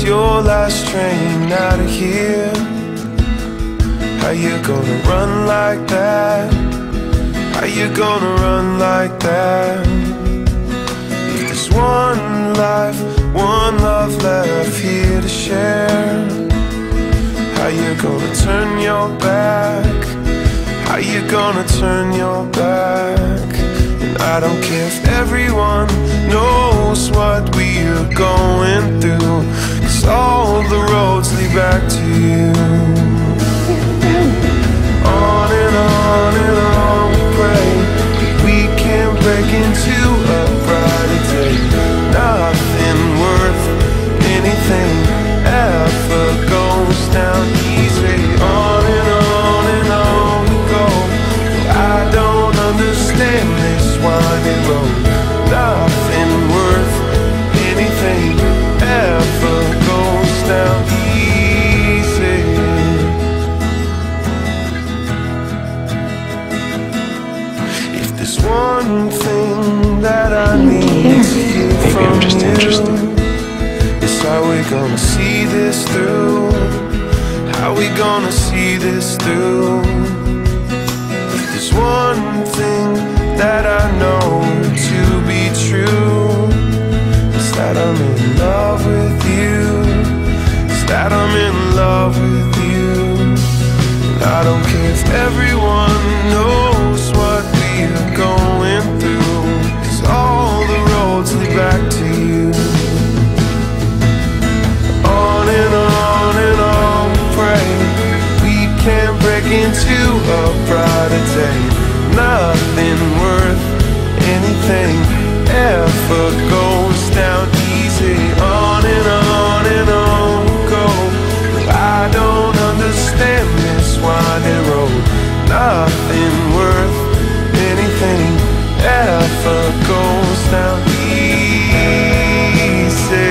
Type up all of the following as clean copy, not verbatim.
your last train out of here? How you gonna run like that? How you gonna run like that? If there's one life, one love left here to share, how you gonna turn your back? How you gonna turn your back? And I don't care if everyone knows what we're going through, 'cause all the roads lead back to you. On and on we pray we can break into a brighter day. Nothing worth anything ever goes down easy. On and on we go. I don't understand this winding road. Nothing worth anything ever goes down easy. If there's one thing that I need to hear from you, it's how we gonna see this through. How we gonna see this through? If there's one thing that I know to be true, it's that I'm in love with you. It's that I'm in love with you. And I don't care if everyone knows what we're going through, 'cause all the roads lead back to you. On and on we pray we can break into a brighter day. Nothing worth anything ever goes down easy. On and on go. I don't understand this winding road. Nothing worth anything ever goes down easy.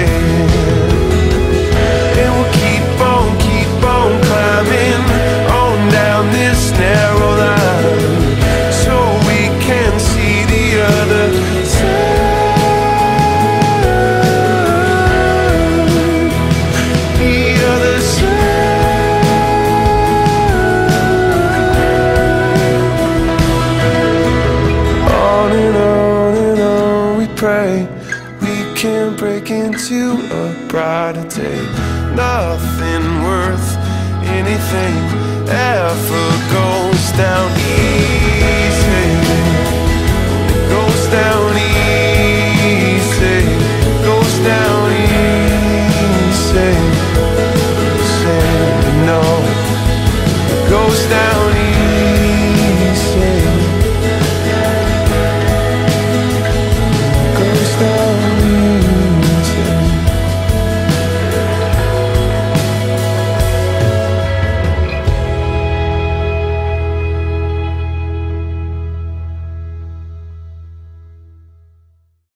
And we'll keep on climbing on down this narrow line, so we can see the other side. The other side. On and on we pray we can break into a brighter day. Nothing worth anything ever goes down easy. It goes down easy. Goes down easy. Say no. It goes down